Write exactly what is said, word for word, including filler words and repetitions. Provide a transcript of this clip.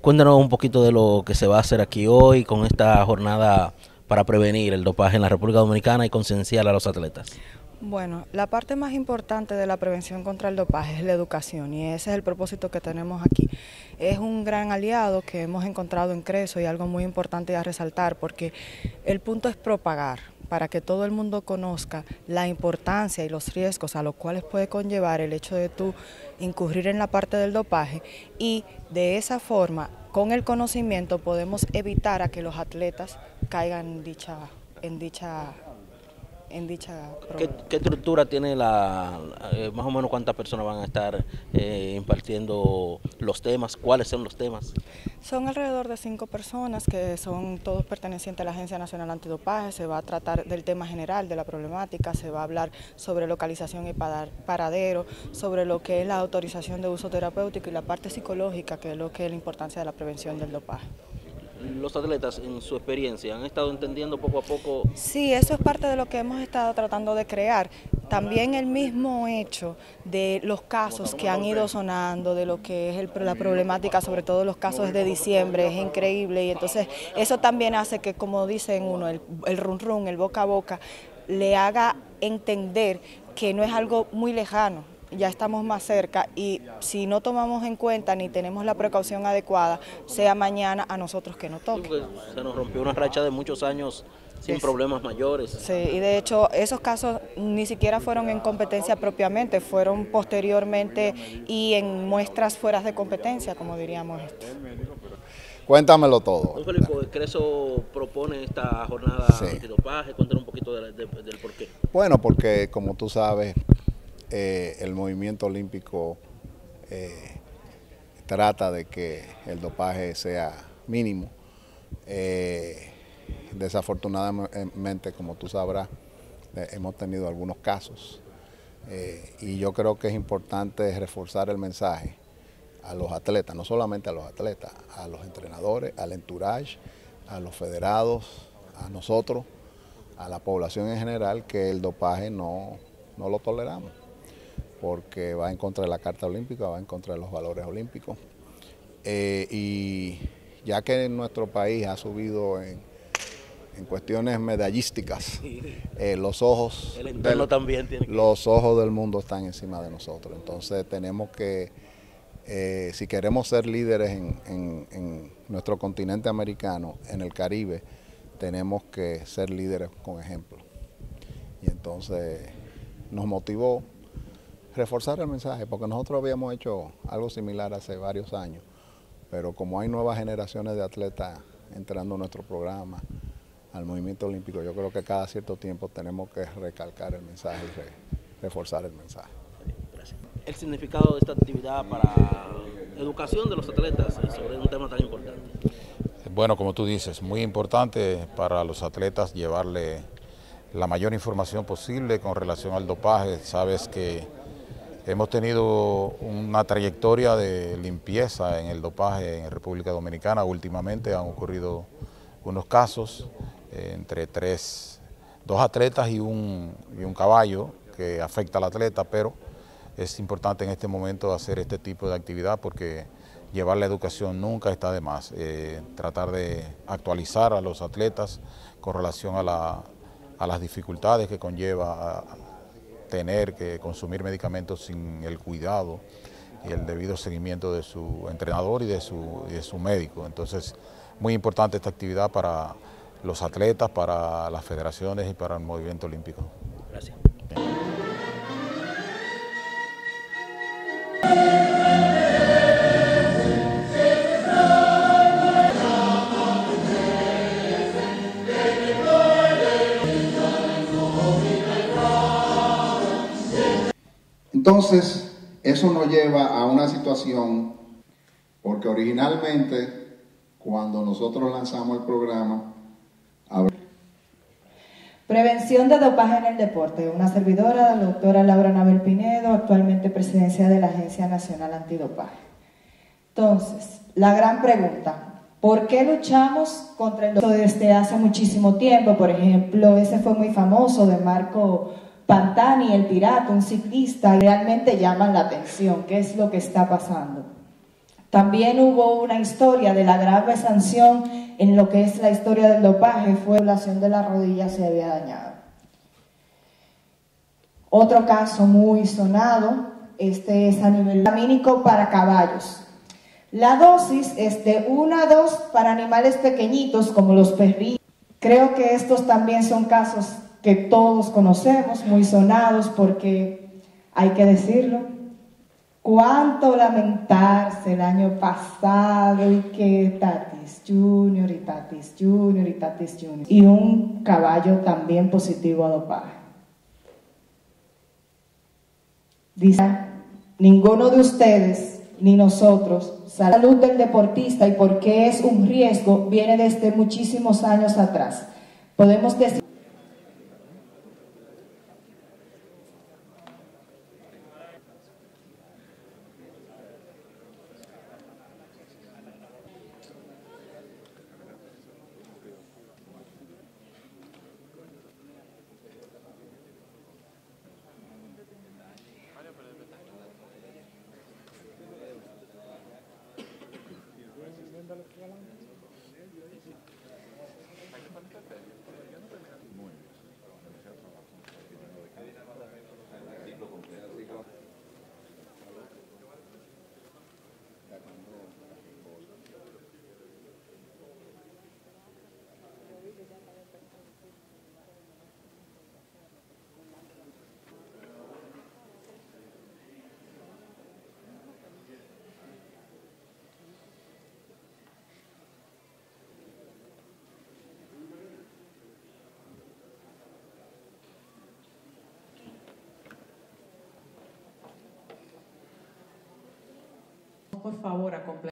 Cuéntanos un poquito de lo que se va a hacer aquí hoy con esta jornada para prevenir el dopaje en la República Dominicana y concienciar a los atletas. Bueno, la parte más importante de la prevención contra el dopaje es la educación y ese es el propósito que tenemos aquí. Es un gran aliado que hemos encontrado en Creso y algo muy importante a resaltar porque el punto es propagar para que todo el mundo conozca la importancia y los riesgos a los cuales puede conllevar el hecho de tú incurrir en la parte del dopaje y de esa forma, con el conocimiento, podemos evitar a que los atletas caigan en dicha, en dicha en dicha ¿Qué, ¿Qué estructura tiene la, eh, más o menos cuántas personas van a estar eh, impartiendo los temas? ¿Cuáles son los temas? Son alrededor de cinco personas que son todos pertenecientes a la Agencia Nacional Antidopaje. Se va a tratar del tema general de la problemática, se va a hablar sobre localización y paradero, sobre lo que es la autorización de uso terapéutico y la parte psicológica, que es lo que es la importancia de la prevención del dopaje. Los atletas, en su experiencia, ¿han estado entendiendo poco a poco? Sí, eso es parte de lo que hemos estado tratando de crear. También el mismo hecho de los casos que han ido sonando, de lo que es el, la problemática, sobre todo los casos de diciembre, es increíble. Y entonces eso también hace que, como dicen uno, el, el run run, el boca a boca, le haga entender que no es algo muy lejano. Ya estamos más cerca y si no tomamos en cuenta ni tenemos la precaución adecuada, sea mañana a nosotros que nos toque. Se nos rompió una racha de muchos años sin sí. problemas mayores. Sí, y de hecho esos casos ni siquiera fueron en competencia propiamente, fueron posteriormente y en muestras fuera de competencia, como diríamos esto. Cuéntamelo todo. Don Felipe, Creso propone esta jornada sí. antidopaje, cuéntanos un poquito de, de, del por qué. Bueno, porque como tú sabes, Eh, el movimiento olímpico eh, trata de que el dopaje sea mínimo. Eh, desafortunadamente, como tú sabrás, eh, hemos tenido algunos casos eh, y yo creo que es importante reforzar el mensaje a los atletas, no solamente a los atletas, a los entrenadores, al entourage, a los federados, a nosotros, a la población en general, que el dopaje no, no lo toleramos, porque va en contra de la Carta Olímpica, va en contra de los valores olímpicos. Eh, y ya que nuestro país ha subido en, en cuestiones medallísticas, eh, los ojos El entorno del, también tiene que... los ojos del mundo están encima de nosotros. Entonces tenemos que, eh, si queremos ser líderes en, en, en nuestro continente americano, en el Caribe, tenemos que ser líderes con ejemplo. Y entonces nos motivó reforzar el mensaje, porque nosotros habíamos hecho algo similar hace varios años, pero como hay nuevas generaciones de atletas entrando a nuestro programa, al movimiento olímpico, yo creo que cada cierto tiempo tenemos que recalcar el mensaje y re, reforzar el mensaje. Gracias. El significado de esta actividad para la educación de los atletas sobre un tema tan importante. Bueno, como tú dices, muy importante para los atletas llevarle la mayor información posible con relación al dopaje. Sabes que hemos tenido una trayectoria de limpieza en el dopaje en República Dominicana. Últimamente han ocurrido unos casos eh, entre tres, dos atletas y un, y un caballo que afecta al atleta, pero es importante en este momento hacer este tipo de actividad porque llevar la educación nunca está de más. Eh, tratar de actualizar a los atletas con relación a, la, a las dificultades que conlleva a, tener que consumir medicamentos sin el cuidado y el debido seguimiento de su entrenador y de su, y de su médico. Entonces, muy importante esta actividad para los atletas, para las federaciones y para el movimiento olímpico. Gracias. Entonces, eso nos lleva a una situación, porque originalmente, cuando nosotros lanzamos el programa, Prevención de dopaje en el deporte, una servidora, la doctora Laura Anabel Pinedo, actualmente presidencia de la Agencia Nacional Antidopaje. Entonces, la gran pregunta, ¿por qué luchamos contra el dopaje desde hace muchísimo tiempo? Por ejemplo, ese fue muy famoso de Marco Pantani, el pirata, un ciclista, realmente llaman la atención. ¿Qué es lo que está pasando? También hubo una historia de la grave sanción en lo que es la historia del dopaje, fue la circulación de la rodilla se había dañado. Otro caso muy sonado, este es a nivel vitamínico para caballos. La dosis es de una a dos para animales pequeñitos como los perrillos. Creo que estos también son casos que todos conocemos, muy sonados, porque hay que decirlo. Cuánto lamentarse el año pasado y que Tatis Junior y Tatis Junior y Tatis Junior y un caballo también positivo a dopaje. Dice, ninguno de ustedes ni nosotros, la salud del deportista y por qué es un riesgo viene desde muchísimos años atrás. Podemos decir por favor a completar.